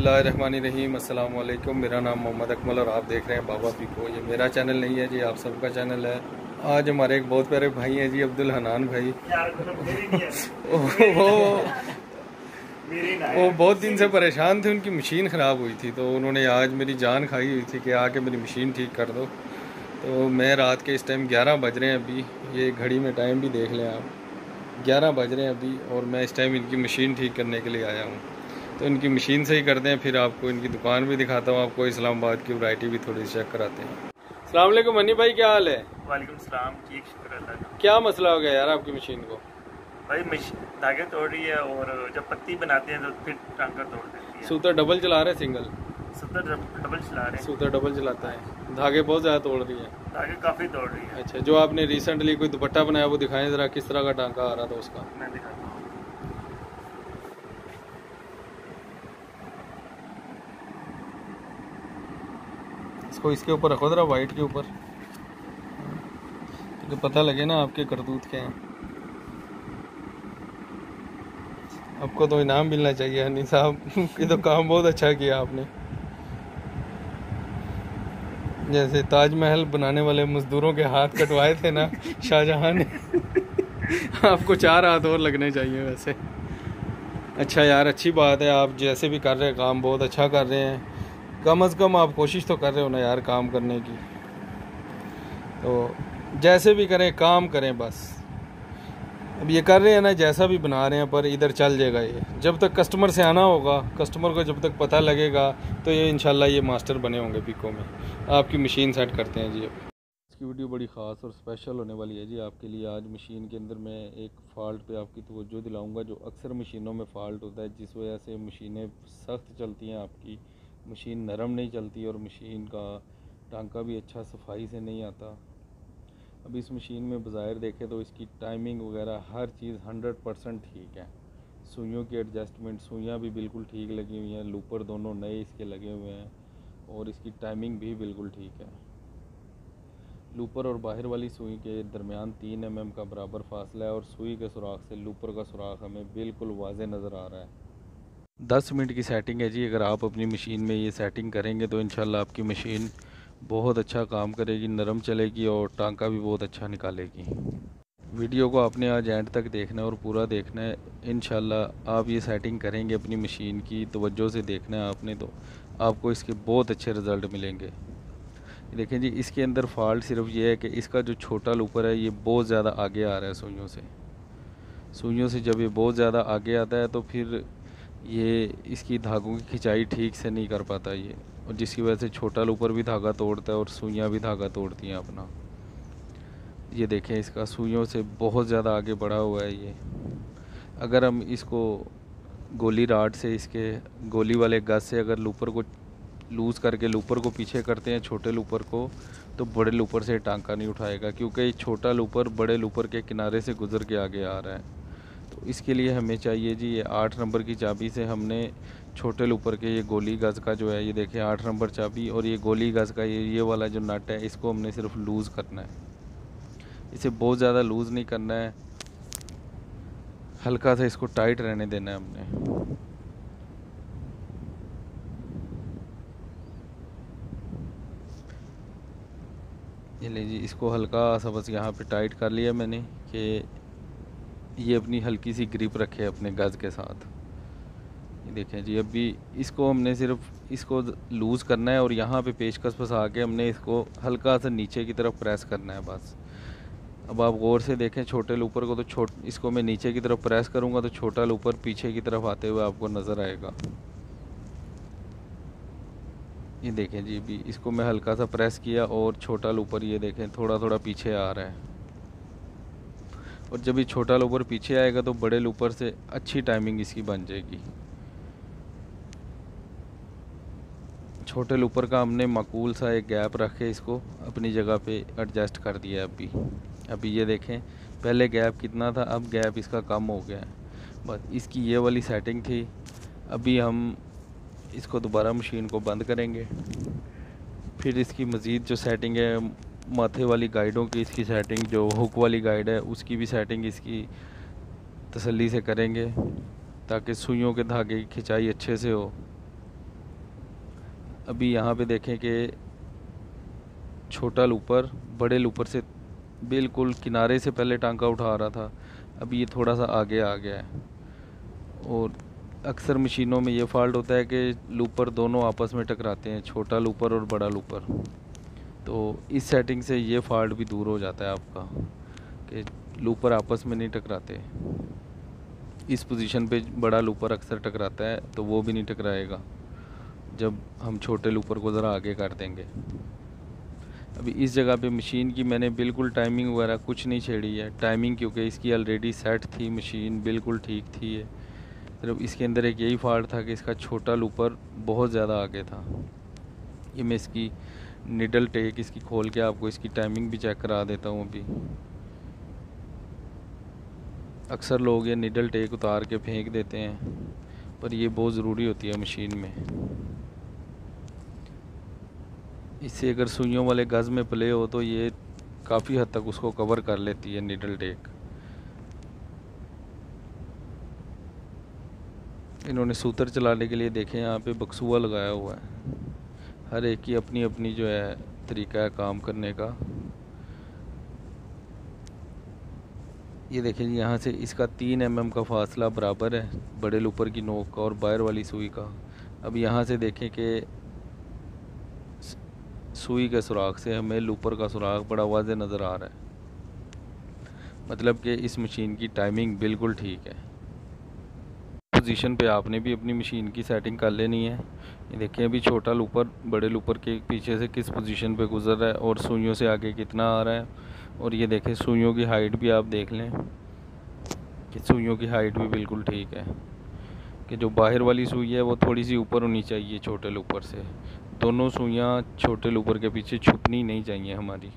बिस्मिल्लाहिर्रहमानिर्रहीम। अस्सलाम वालेकुम। मेरा नाम मोहम्मद अकमल और आप देख रहे हैं बाबा पीको। ये मेरा चैनल नहीं है जी, आप सबका चैनल है। आज हमारे एक बहुत प्यारे भाई हैं जी, अब्दुल हनान भाई। वो बहुत दिन से परेशान थे, उनकी मशीन ख़राब हुई थी, तो उन्होंने आज मेरी जान खाई हुई थी कि आके मेरी मशीन ठीक कर दो। तो मैं रात के इस टाइम 11 बज रहे हैं अभी, ये घड़ी में टाइम भी देख लें आप, 11 बज रहे हैं अभी, और मैं इस टाइम इनकी मशीन ठीक करने के लिए आया हूँ। तो इनकी मशीन से ही करते हैं, फिर आपको इनकी दुकान भी दिखाता हूँ, आपको इस्लामाबाद की वैरायटी भी थोड़ी सी चेक कराते हैं। अस्सलाम वालेकुम मनी भाई, क्या हाल है? वालेकुम सलाम, ठीक शुक्र अल्लाह का। क्या मसला हो गया यार आपकी मशीन को? भाई मशीन धागे तोड़ रही है और जब पत्ती बनाते हैं तो फिर टांका तोड़ देती है। सूतर डबल चला रहे, सिंगल? सूतर डबल चला रहे हैं। सूतर डबल चलाता है, धागे बहुत ज़्यादा तोड़ रही है। धागे काफ़ी तोड़ रही है। अच्छा, जो आपने रिसेंटली कोई दुपट्टा बनाया वो दिखाएं ज़रा, किस तरह का टांका आ रहा था उसका? मैं दिखाता हूँ। इसको इसके ऊपर रखो ज़रा, वाइट के ऊपर, तो पता लगे ना आपके करतूत क्या हैं। आपको तो इनाम मिलना चाहिए हनी साहब, ये तो काम बहुत अच्छा किया आपने। जैसे ताजमहल बनाने वाले मजदूरों के हाथ कटवाए थे ना शाहजहां ने, आपको 4 हाथ और लगने चाहिए वैसे। अच्छा यार, अच्छी बात है, आप जैसे भी कर रहे हैं काम बहुत अच्छा कर रहे हैं। कम अज़ कम आप कोशिश तो कर रहे हो ना यार काम करने की। तो जैसे भी करें काम करें बस। अब ये कर रहे हैं ना, जैसा भी बना रहे हैं, पर इधर चल जाएगा ये। जब तक कस्टमर से आना होगा, कस्टमर को जब तक पता लगेगा, तो ये इंशाल्लाह ये मास्टर बने होंगे पीको में। आपकी मशीन सेट करते हैं जी। अब इसकी वीडियो बड़ी ख़ास और स्पेशल होने वाली है जी आपके लिए। आज मशीन के अंदर मैं एक फ़ाल्ट पे आपकी तवज्जो दिलाऊंगा, जो अक्सर मशीनों में फ़ाल्ट होता है, जिस वजह से मशीनें सख्त चलती हैं, आपकी मशीन नरम नहीं चलती और मशीन का टांका भी अच्छा सफाई से नहीं आता। अब इस मशीन में बज़ाहिर देखें तो इसकी टाइमिंग वगैरह हर चीज़ 100% ठीक है। सुइयों की एडजस्टमेंट, सुइयाँ भी बिल्कुल ठीक लगी हुई हैं, लूपर दोनों नए इसके लगे हुए हैं, और इसकी टाइमिंग भी बिल्कुल ठीक है। लूपर और बाहर वाली सुई के दरमियान 3 mm का बराबर फासला है, और सुई के सुराख से लूपर का सुराख हमें बिल्कुल वाज़े नज़र आ रहा है। 10 मिनट की सेटिंग है जी। अगर आप अपनी मशीन में ये सेटिंग करेंगे तो इंशाल्लाह आपकी मशीन बहुत अच्छा काम करेगी, नरम चलेगी और टांका भी बहुत अच्छा निकालेगी। वीडियो को आपने आज एंड तक देखना है और पूरा देखना है। इंशाल्लाह आप ये सेटिंग करेंगे अपनी मशीन की, तवज्जो से देखना है आपने, तो आपको इसके बहुत अच्छे रिज़ल्ट मिलेंगे। देखें जी, इसके अंदर फ़ाल्ट सिर्फ ये है कि इसका जो छोटा लूपर है ये बहुत ज़्यादा आगे आ रहा है सुइयों से। सुइयों से जब ये बहुत ज़्यादा आगे आता है तो फिर ये इसकी धागों की खिंचाई ठीक से नहीं कर पाता ये, और जिसकी वजह से छोटा लूपर भी धागा तोड़ता है और सुइयाँ भी धागा तोड़ती हैं अपना। ये देखें, इसका सुइयों से बहुत ज़्यादा आगे बढ़ा हुआ है ये। अगर हम इसको गोली राड से, इसके गोली वाले गज से अगर लूपर को लूज़ करके लूपर को पीछे करते हैं, छोटे लूपर को, तो बड़े लूपर से टांका नहीं उठाएगा, क्योंकि ये छोटा लूपर बड़े लूपर के किनारे से गुज़र के आगे आ रहा है। तो इसके लिए हमें चाहिए जी, ये 8 नंबर की चाबी से हमने छोटे लूपर के ये गोली गज़ का जो है, ये देखें 8 नंबर चाबी, और ये गोली गज़ का ये वाला जो नट है, इसको हमने सिर्फ लूज़ करना है। इसे बहुत ज़्यादा लूज़ नहीं करना है, हल्का सा इसको टाइट रहने देना है हमने। ये ले जी, इसको हल्का सा बस यहाँ पे टाइट कर लिया मैंने कि ये अपनी हल्की सी ग्रिप रखे अपने गज़ के साथ। ये देखें जी, अभी इसको हमने सिर्फ इसको लूज़ करना है और यहाँ पे पेचकस फंसा के हमने इसको हल्का सा नीचे की तरफ प्रेस करना है बस। अब आप गौर से देखें छोटे लूपर को, तो इसको मैं नीचे की तरफ प्रेस करूँगा तो छोटा लूपर पीछे की तरफ आते हुए आपको नज़र आएगा। ये देखें जी, अभी इसको मैं हल्का सा प्रेस किया और छोटा लूपर ये देखें थोड़ा थोड़ा पीछे आ रहा है, और जब ये छोटा लूपर पीछे आएगा तो बड़े लूपर से अच्छी टाइमिंग इसकी बन जाएगी। छोटे लूपर का हमने माकूल सा एक गैप रख के इसको अपनी जगह पे एडजस्ट कर दिया है। अभी ये देखें, पहले गैप कितना था, अब गैप इसका कम हो गया है। बस इसकी ये वाली सेटिंग थी। अभी हम इसको दोबारा मशीन को बंद करेंगे, फिर इसकी मज़ीद जो सेटिंग है माथे वाली गाइडों की, इसकी सेटिंग जो हुक वाली गाइड है उसकी भी सेटिंग इसकी तसल्ली से करेंगे, ताकि सुइयों के धागे की खिंचाई अच्छे से हो। अभी यहाँ पे देखें कि छोटा लूपर बड़े लूपर से बिल्कुल किनारे से पहले टांका उठा रहा था, अभी ये थोड़ा सा आगे आ गया है। और अक्सर मशीनों में ये फॉल्ट होता है कि लूपर दोनों आपस में टकराते हैं, छोटा लूपर और बड़ा लूपर। तो इस सेटिंग से ये फॉल्ट भी दूर हो जाता है आपका कि लूपर आपस में नहीं टकराते। इस पोजीशन पे बड़ा लूपर अक्सर टकराता है, तो वो भी नहीं टकराएगा जब हम छोटे लूपर को ज़रा आगे कर देंगे। अभी इस जगह पे मशीन की मैंने बिल्कुल टाइमिंग वगैरह कुछ नहीं छेड़ी है। टाइमिंग क्योंकि इसकी ऑलरेडी सेट थी, मशीन बिल्कुल ठीक थी। ये सिर्फ इसके अंदर एक यही फॉल्ट था कि इसका छोटा लूपर बहुत ज़्यादा आगे था। ये मैं इसकी निडल टेक इसकी खोल के आपको इसकी टाइमिंग भी चेक करा देता हूँ। अभी अक्सर लोग ये निडल टेक उतार के फेंक देते हैं, पर ये बहुत ज़रूरी होती है मशीन में। इससे अगर सुइयों वाले गज़ में प्ले हो तो ये काफ़ी हद तक उसको कवर कर लेती है निडल टेक। इन्होंने सूतर चलाने के लिए देखें यहाँ पे बक्सुआ लगाया हुआ है। हर एक की अपनी अपनी जो है तरीका है काम करने का। ये देखें यहाँ से इसका 3 mm का फासला बराबर है बड़े लूपर की नोक का और बाहर वाली सुई का। अब यहाँ से देखें कि सुई के सुराख से हमें लूपर का सुराख बड़ा वाज़े नज़र आ रहा है, मतलब कि इस मशीन की टाइमिंग बिल्कुल ठीक है। पोजीशन पे आपने भी अपनी मशीन की सेटिंग कर लेनी है। ये देखें अभी छोटा लूपर बड़े लूपर के पीछे से किस पोजीशन पे गुजर रहा है और सुइयों से आगे कितना आ रहा है। और ये देखें सुइयों की हाइट भी आप देख लें कि सुइयों की हाइट भी बिल्कुल ठीक है, कि जो बाहर वाली सुई है वो थोड़ी सी ऊपर होनी चाहिए छोटे लूपर से। दोनों सुइयाँ छोटे लूपर के पीछे छुपनी नहीं चाहिए हमारी।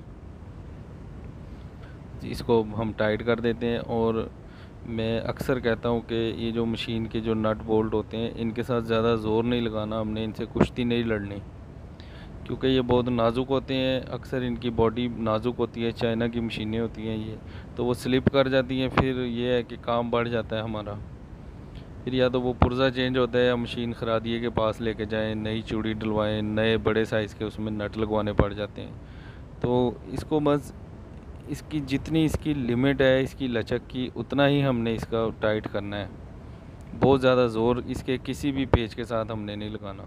इसको हम टाइट कर देते हैं। और मैं अक्सर कहता हूँ कि ये जो मशीन के जो नट बोल्ट होते हैं इनके साथ ज़्यादा ज़ोर नहीं लगाना, हमने इनसे कुश्ती नहीं लड़नी, क्योंकि ये बहुत नाजुक होते हैं। अक्सर इनकी बॉडी नाजुक होती है, चाइना की मशीनें होती हैं ये, तो वो स्लिप कर जाती हैं। फिर ये है कि काम बढ़ जाता है हमारा। फिर या तो वो पुर्जा चेंज होता है या मशीन खरादिए के पास लेके जाएं, नई चूड़ी डलवाएं, नए बड़े साइज़ के उसमें नट लगवाने पड़ जाते हैं। तो इसको बस इसकी जितनी इसकी लिमिट है इसकी लचक की, उतना ही हमने इसका टाइट करना है। बहुत ज़्यादा ज़ोर इसके किसी भी पेच के साथ हमने नहीं लगाना।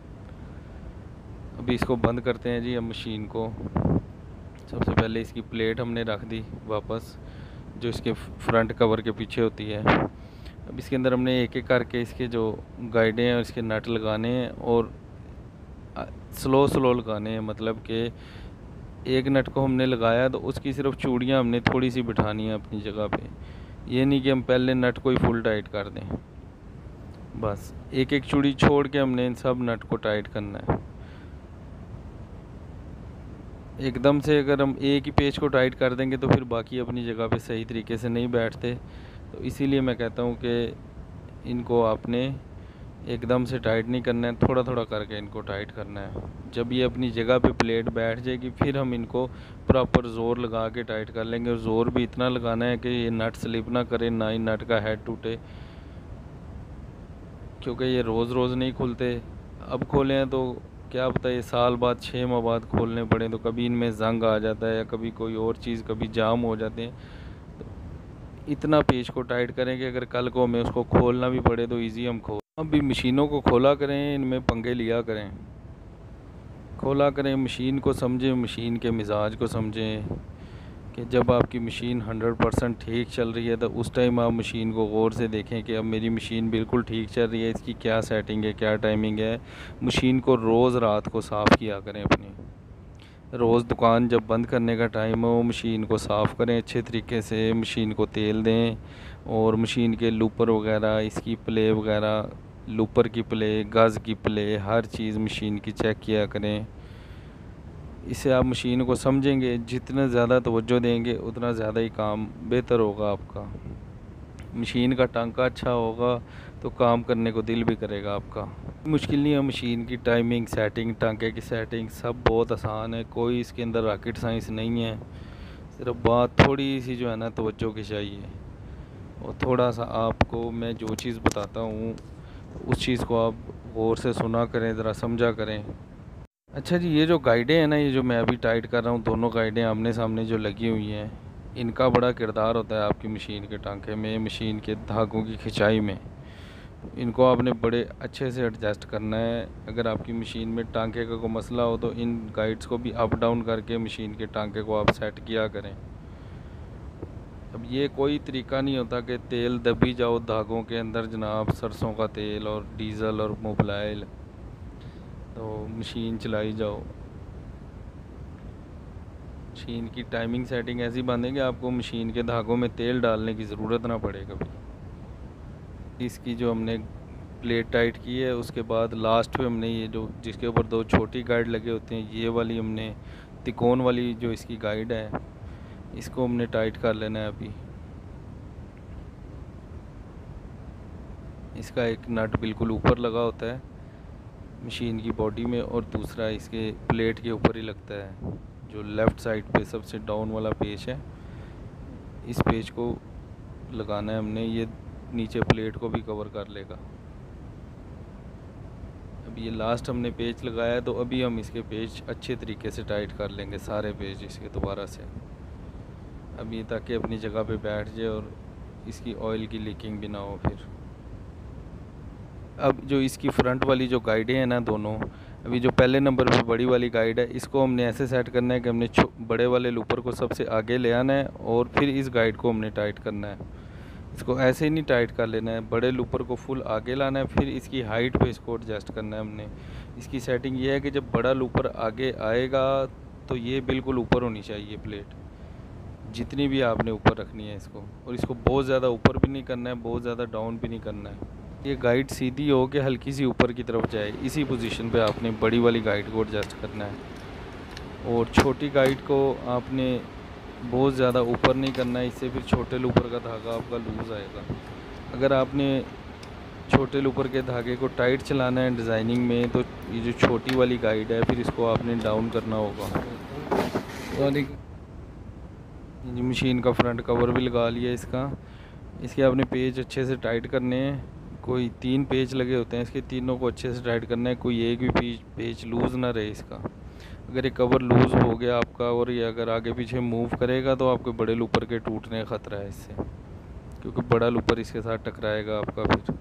अभी इसको बंद करते हैं जी हम मशीन को। सबसे पहले इसकी प्लेट हमने रख दी वापस, जो इसके फ्रंट कवर के पीछे होती है। अब इसके अंदर हमने एक एक करके इसके जो गाइडें हैं और इसके नट लगाने हैं, और स्लो स्लो लगाने हैं। मतलब कि एक नट को हमने लगाया तो उसकी सिर्फ चूड़ियाँ हमने थोड़ी सी बिठानी है अपनी जगह पे। ये नहीं कि हम पहले नट को ही फुल टाइट कर दें, बस एक एक चूड़ी छोड़ के हमने इन सब नट को टाइट करना है। एकदम से अगर हम एक ही पेच को टाइट कर देंगे तो फिर बाकी अपनी जगह पे सही तरीके से नहीं बैठते। तो इसीलिए मैं कहता हूँ कि इनको आपने एकदम से टाइट नहीं करना है, थोड़ा थोड़ा करके इनको टाइट करना है। जब ये अपनी जगह पे प्लेट बैठ जाएगी फिर हम इनको प्रॉपर ज़ोर लगा के टाइट कर लेंगे। और ज़ोर भी इतना लगाना है कि ये नट स्लिप ना करे, ना ही नट का हेड टूटे, क्योंकि ये रोज़ रोज़ नहीं खुलते। अब खोले हैं तो क्या पता ये साल बाद 6 माह बाद खोलने पड़े, तो कभी इनमें जंग आ जाता है या कभी कोई और चीज़, कभी जाम हो जाते हैं। तो इतना पेच को टाइट करें कि अगर कल को हमें उसको खोलना भी पड़े तो ईज़ी हम खोल। अभी मशीनों को खोला करें, इनमें पंगे लिया करें, खोला करें, मशीन को समझें, मशीन के मिजाज को समझें कि जब आपकी मशीन 100% ठीक चल रही है तो उस टाइम आप मशीन को गौर से देखें कि अब मेरी मशीन बिल्कुल ठीक चल रही है, इसकी क्या सेटिंग है, क्या टाइमिंग है। मशीन को रोज़ रात को साफ़ किया करें अपनी। रोज़ दुकान जब बंद करने का टाइम हो मशीन को साफ़ करें अच्छे तरीके से, मशीन को तेल दें और मशीन के लूपर वगैरह, इसकी प्ले वगैरह, लूपर की प्ले, गज़ की प्ले, हर चीज़ मशीन की चेक किया करें। इससे आप मशीन को समझेंगे, जितना ज़्यादा तवज्जो देंगे उतना ज़्यादा ही काम बेहतर होगा आपका। मशीन का टांका अच्छा होगा तो काम करने को दिल भी करेगा आपका। मुश्किल नहीं है मशीन की टाइमिंग, सेटिंग, टांके की सेटिंग सब बहुत आसान है, कोई इसके अंदर रॉकेट साइंस नहीं है। सिर्फ बात थोड़ी सी जो है ना तवज्जो की चाहिए, और थोड़ा सा आपको मैं जो चीज़ बताता हूँ उस चीज़ को आप गौर से सुना करें, ज़रा समझा करें। अच्छा जी, ये जो गाइडें हैं ना, ये जो मैं अभी टाइट कर रहा हूँ, दोनों गाइडें आमने सामने जो लगी हुई हैं, इनका बड़ा किरदार होता है आपकी मशीन के टांके में, मशीन के धागों की खिंचाई में। इनको आपने बड़े अच्छे से एडजस्ट करना है। अगर आपकी मशीन में टांके का कोई मसला हो तो इन गाइड्स को भी अप डाउन करके मशीन के टांके को आप सेट किया करें। अब ये कोई तरीका नहीं होता कि तेल दबी जाओ धागों के अंदर जनाब, सरसों का तेल और डीज़ल और मोबिल, तो मशीन चलाई जाओ। मशीन की टाइमिंग सेटिंग ऐसी बांधें कि आपको मशीन के धागों में तेल डालने की ज़रूरत ना पड़े कभी। इसकी जो हमने प्लेट टाइट की है, उसके बाद लास्ट पे हमने ये जो जिसके ऊपर दो छोटी गाइड लगे होते हैं, ये वाली हमने तिकोन वाली जो इसकी गाइड है, इसको हमने टाइट कर लेना है अभी। इसका एक नट बिल्कुल ऊपर लगा होता है मशीन की बॉडी में, और दूसरा इसके प्लेट के ऊपर ही लगता है। जो लेफ़्ट साइड पे सबसे डाउन वाला पेच है, इस पेच को लगाना है हमने, ये नीचे प्लेट को भी कवर कर लेगा। अब ये लास्ट हमने पेच लगाया है, तो अभी हम इसके पेच अच्छे तरीके से टाइट कर लेंगे, सारे पेच इसके दोबारा से, अब ये ताकि अपनी जगह पे बैठ जाए और इसकी ऑयल की लीकिंग भी ना हो फिर। अब जो इसकी फ्रंट वाली जो गाइडें हैं ना दोनों, अभी जो पहले नंबर पे बड़ी वाली गाइड है, इसको हमने ऐसे सेट करना है कि हमने बड़े वाले लूपर को सबसे आगे ले आना है और फिर इस गाइड को हमने टाइट करना है। इसको ऐसे ही नहीं टाइट कर लेना है, बड़े लूपर को फुल आगे लाना है, फिर इसकी हाइट पे इसको एडजस्ट करना है हमने। इसकी सेटिंग ये है कि जब बड़ा लूपर आगे आएगा तो ये बिल्कुल ऊपर होनी चाहिए प्लेट, जितनी भी आपने ऊपर रखनी है इसको, और इसको बहुत ज़्यादा ऊपर भी नहीं करना है, बहुत ज़्यादा डाउन भी नहीं करना है। ये गाइड सीधी हो के हल्की सी ऊपर की तरफ जाए, इसी पोजीशन पे आपने बड़ी वाली गाइड को एडजस्ट करना है। और छोटी गाइड को आपने बहुत ज़्यादा ऊपर नहीं करना है, इससे फिर छोटे लूपर का धागा आपका लूज़ आएगा। अगर आपने छोटे लूपर के धागे को टाइट चलाना है डिज़ाइनिंग में, तो ये जो छोटी वाली गाइड है, फिर इसको आपने डाउन करना होगा। और ये मशीन का फ्रंट कवर भी लगा लिया इसका। इसके आपने पेज अच्छे से टाइट करने हैं, कोई 3 पेज लगे होते हैं इसके, तीनों को अच्छे से टाइट करना है, कोई एक भी पेज लूज़ ना रहे इसका। अगर ये कवर लूज़ हो गया आपका और ये अगर आगे पीछे मूव करेगा तो आपके बड़े लूपर के टूटने का ख़तरा है इससे, क्योंकि बड़ा लूपर इसके साथ टकराएगा आपका, फिर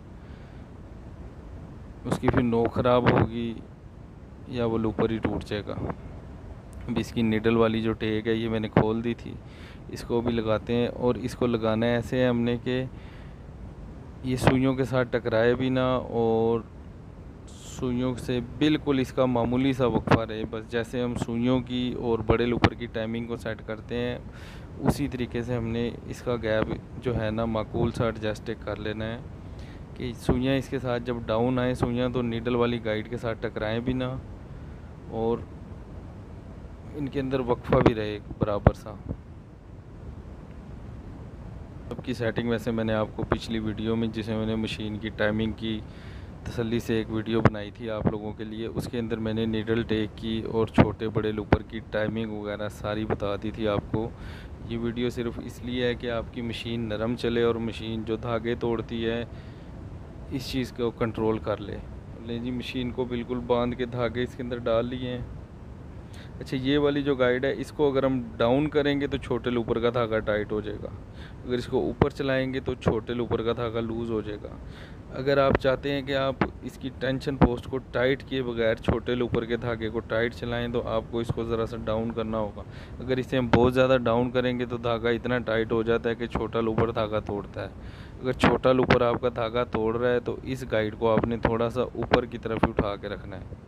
उसकी फिर नोक ख़राब होगी या वो लूपर ही टूट जाएगा। अब इसकी निडल वाली जो टेक है ये मैंने खोल दी थी, इसको भी लगाते हैं। और इसको लगाना है ऐसे है हमने कि ये सुइयों के साथ टकराए भी ना, और सुइयों से बिल्कुल इसका मामूली सा वक्फा रहे। बस जैसे हम सुइयों की और बड़े लूपर की टाइमिंग को सेट करते हैं, उसी तरीके से हमने इसका गैप जो है ना माकूल सा एडजस्ट कर लेना है कि सुइयाँ इसके साथ जब डाउन आए सुइयाँ, तो नीडल वाली गाइड के साथ टकराएं भी ना, और इनके अंदर वक्फा भी रहे बराबर सा। सबकी सेटिंग वैसे मैंने आपको पिछली वीडियो में, जिसे मैंने मशीन की टाइमिंग की तसल्ली से एक वीडियो बनाई थी आप लोगों के लिए, उसके अंदर मैंने नीडल टेक की और छोटे बड़े लूपर की टाइमिंग वगैरह सारी बता दी थी आपको। ये वीडियो सिर्फ इसलिए है कि आपकी मशीन नरम चले और मशीन जो धागे तोड़ती है इस चीज़ को कंट्रोल कर ले जी। मशीन को बिल्कुल बांध के धागे इसके अंदर डाल लिए हैं। अच्छा, ये वाली जो गाइड है, इसको अगर हम डाउन करेंगे तो छोटे लूपर का धागा टाइट हो जाएगा, अगर इसको ऊपर चलाएंगे तो छोटे लूपर का धागा लूज़ हो जाएगा। अगर आप चाहते हैं कि आप इसकी टेंशन पोस्ट को टाइट किए बगैर छोटे लूपर के धागे को टाइट चलाएं, तो आपको इसको ज़रा सा डाउन करना होगा। अगर इसे हम बहुत ज़्यादा डाउन करेंगे तो धागा इतना टाइट हो जाता है कि छोटा लूपर धागा तोड़ता है। अगर छोटा लूपर आपका धागा तोड़ रहा है तो इस गाइड को आपने थोड़ा सा ऊपर की तरफ उठा के रखना है।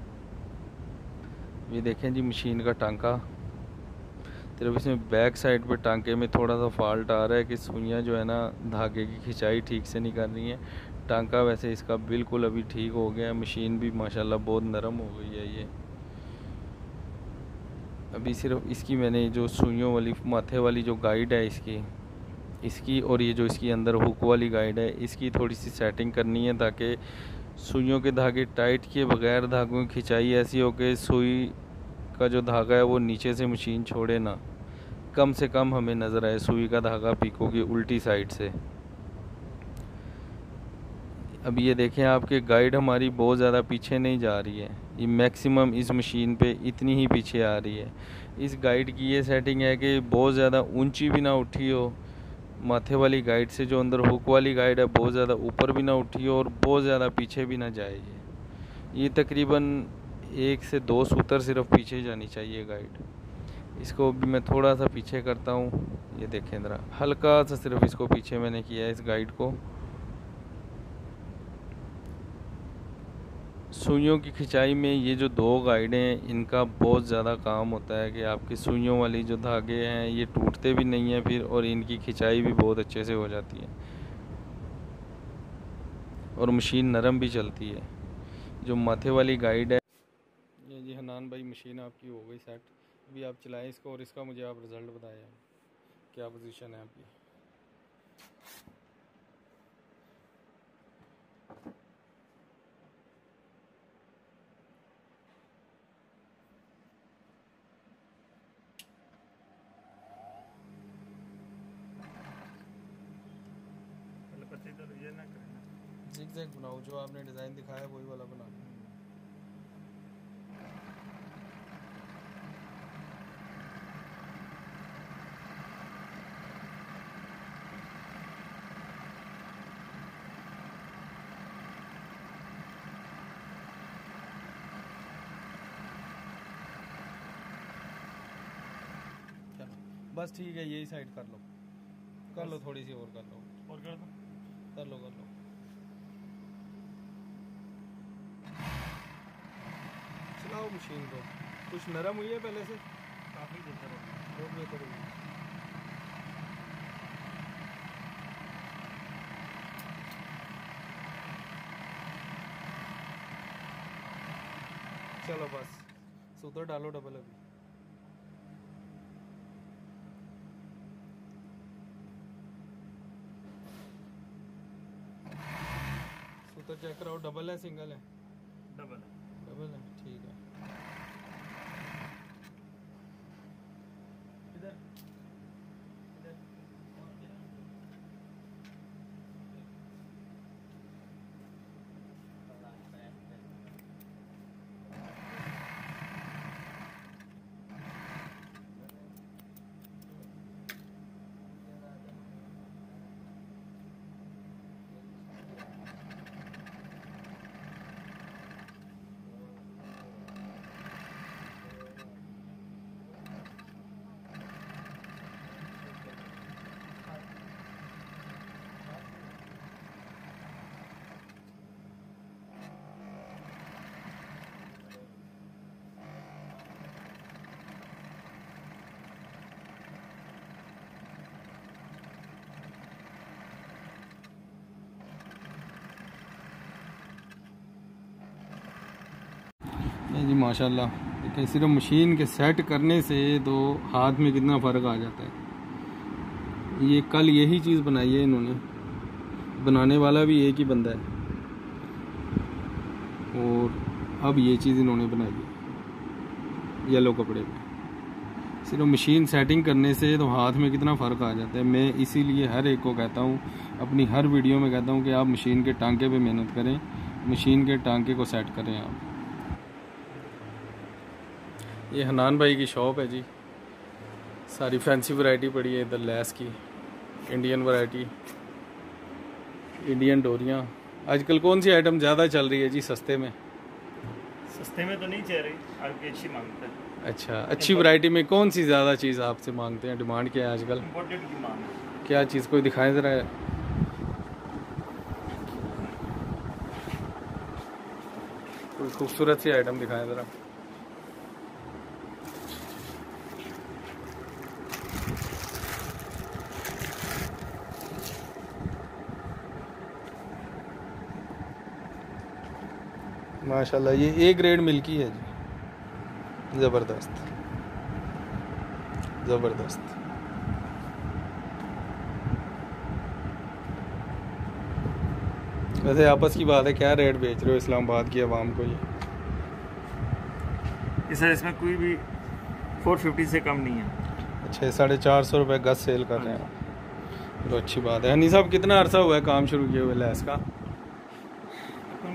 ये देखें जी मशीन का टांका, सिर्फ इसमें बैक साइड पे टांके में थोड़ा सा फॉल्ट आ रहा है कि सुइयाँ जो है ना धागे की खिंचाई ठीक से नहीं कर रही हैं। टांका वैसे इसका बिल्कुल अभी ठीक हो गया है, मशीन भी माशाल्लाह बहुत नरम हो गई है। ये अभी सिर्फ इसकी मैंने जो सुइयों वाली माथे वाली जो गाइड है इसकी और ये जो इसकी अंदर हुक वाली गाइड है, इसकी थोड़ी सी सेटिंग करनी है, ताकि सुइयों के धागे टाइट किए बगैर धागों की खिंचाई ऐसी हो कि सुई का जो धागा है वो नीचे से मशीन छोड़े ना, कम से कम हमें नज़र आए सुई का धागा पीको की उल्टी साइड से। अब ये देखें आपके गाइड हमारी बहुत ज़्यादा पीछे नहीं जा रही है, ये मैक्सिमम इस मशीन पे इतनी ही पीछे आ रही है। इस गाइड की ये सेटिंग है कि बहुत ज़्यादा ऊंची भी ना उठी हो, माथे वाली गाइड से जो अंदर हुक वाली गाइड है बहुत ज़्यादा ऊपर भी ना उठी हो और बहुत ज़्यादा पीछे भी ना जाए। ये तकरीबन 1 से 2 सूतर सिर्फ पीछे जानी चाहिए गाइड। इसको भी मैं थोड़ा सा पीछे करता हूँ, ये देखें ज़रा, हल्का सा सिर्फ इसको पीछे मैंने किया है इस गाइड को। सुइयों की खिंचाई में ये जो 2 गाइडें हैं इनका बहुत ज़्यादा काम होता है कि आपकी सुइयों वाली जो धागे हैं ये टूटते भी नहीं हैं फिर, और इनकी खिंचाई भी बहुत अच्छे से हो जाती है और मशीन नरम भी चलती है। जो माथे वाली गाइड है, ये जी हनान भाई मशीन आपकी हो गई सेट। अभी आप चलाएं इसको और इसका मुझे आप रिज़ल्ट बताएं क्या पोजीशन है आपकी। ये ना करना, ज़िग-ज़ैग बनाओ, जो आपने डिज़ाइन दिखाया वही वाला बना। बस ठीक है, यही साइड कर लो थोड़ी सी और कर लो, और कर दो, कर लो चलाओ मशीन को। कुछ नरम हुई है पहले से, काफ़ी बेहतर होगा। बहुत बेहतर हुई है। चलो बस सूतर डालो डबल। अभी सूतर चेक कराओ, डबल है सिंगल है? डबल है, ठीक है। इधर नहीं जी माशाल्लाह, देखिए सिर्फ मशीन के सेट करने से तो हाथ में कितना फ़र्क आ जाता है। ये कल यही चीज़ बनाई है इन्होंने, बनाने वाला भी एक ही बंदा है, और अब ये चीज़ इन्होंने बनाई है येलो कपड़े पे। सिर्फ मशीन सेटिंग करने से तो हाथ में कितना फ़र्क आ जाता है। मैं इसीलिए हर एक को कहता हूँ, अपनी हर वीडियो में कहता हूँ कि आप मशीन के टांके पे मेहनत करें, मशीन के टांके को सेट करें आप। ये हनान भाई की शॉप है जी, सारी फैंसी वैरायटी पड़ी है इधर, लेस की, इंडियन वैरायटी, इंडियन डोरियाँ। आजकल कौन सी आइटम ज़्यादा चल रही है जी सस्ते में? सस्ते में तो नहीं चल रही, आपकी अच्छी मांगता है। अच्छा, अच्छी वैरायटी में कौन सी ज़्यादा चीज़ आपसे मांगते हैं, डिमांड क्या है आजकल? इम्पोर्टेड की मांग है। क्या चीज़ कोई दिखाएं ज़रा, कोई खूबसूरत सी आइटम दिखाएं ज़रा। माशाल्लाह, ये ए ग्रेड मिल्की है जी, ज़बरदस्त ज़बरदस्त। वैसे आपस की बात है, क्या रेट बेच रहे हो इस्लामाबाद की आवाम को ये? सर इसमें कोई भी 450 से कम नहीं है। अच्छा, 450 रुपये गज सेल कर रहे हैं, तो अच्छी बात है। हनी साहब, कितना अरसा हुआ है काम शुरू किए हुए लेस का?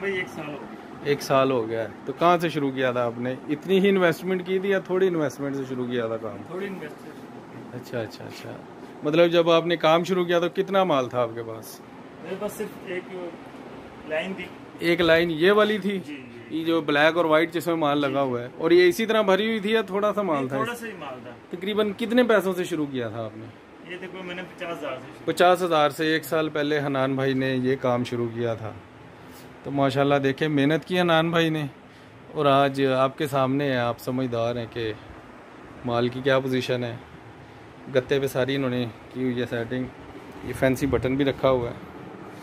भाई 1 साल हो गया। 1 साल हो गया है। तो कहाँ से शुरू किया था आपने? इतनी ही इन्वेस्टमेंट की थी या थोड़ी इन्वेस्टमेंट से शुरू किया था काम? थोड़ी इन्वेस्टमेंट। अच्छा अच्छा अच्छा। मतलब जब आपने काम शुरू किया तो कितना माल था आपके पास? मेरे पास सिर्फ एक लाइन थी। एक लाइन ये वाली थी? जी जी। ये जो ब्लैक और वाइट जिसमें माल लगा हुआ है, और ये इसी तरह भरी हुई थी या थोड़ा सा माल था? थोड़ा सा ही माल था। तकरीबन कितने पैसों से शुरू किया था आपने? ये देखो मैंने 50,000 से 50,000 से 1 साल पहले हनान भाई ने ये काम शुरू किया था। तो माशाल्लाह देखें, मेहनत की हनान भाई ने, और आज आपके सामने है, आप समझदार हैं कि माल की क्या पोजीशन है। गत्ते पे सारी इन्होंने की हुई है सेटिंग। ये फैंसी बटन भी रखा हुआ है,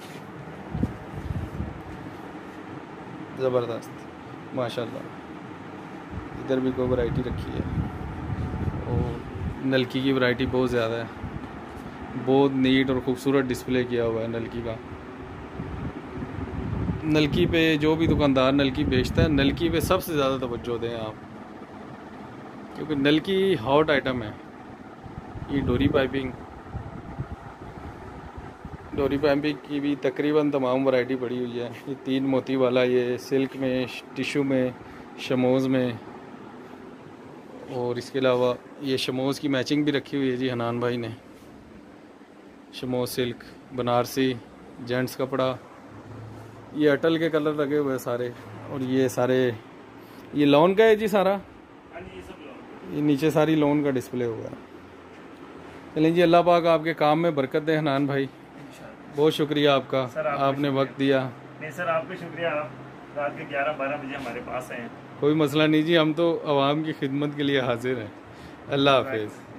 ज़बरदस्त माशाल्लाह। इधर भी कोई वैरायटी रखी है, और नलकी की वैरायटी बहुत ज़्यादा है। बहुत नीट और ख़ूबसूरत डिस्प्ले किया हुआ है नलकी का। नलकी पे जो भी दुकानदार नलकी बेचता है, नलकी पे सबसे ज़्यादा तवज्जो दें आप, क्योंकि नलकी हॉट आइटम है। ये डोरी पाइपिंग की भी तकरीबन तमाम वैरायटी पड़ी हुई है। ये 3 मोती वाला, ये सिल्क में, टिश्यू में, शमोज़ में, और इसके अलावा ये शमोज़ की मैचिंग भी रखी हुई है जी हनान भाई ने। शमोज़ सिल्क, बनारसी, जेंट्स कपड़ा, ये अटल के कलर लगे हुए हैं सारे, और ये सारे ये लॉन का है जी सारा। ये सब लोग। ये नीचे सारी लोन का डिस्प्ले हुआ है। चलें जी, अल्लाह पाक आपके काम में बरकत दे हनान भाई। बहुत शुक्रिया आपका, आपने वक्त दिया। नहीं सर, आपका शुक्रिया। आप रात के 11-12 बजे हमारे पास आए हैं। कोई मसला नहीं जी, हम तो आवाम की खिदमत के लिए हाजिर हैं। अल्लाह हाफिज़।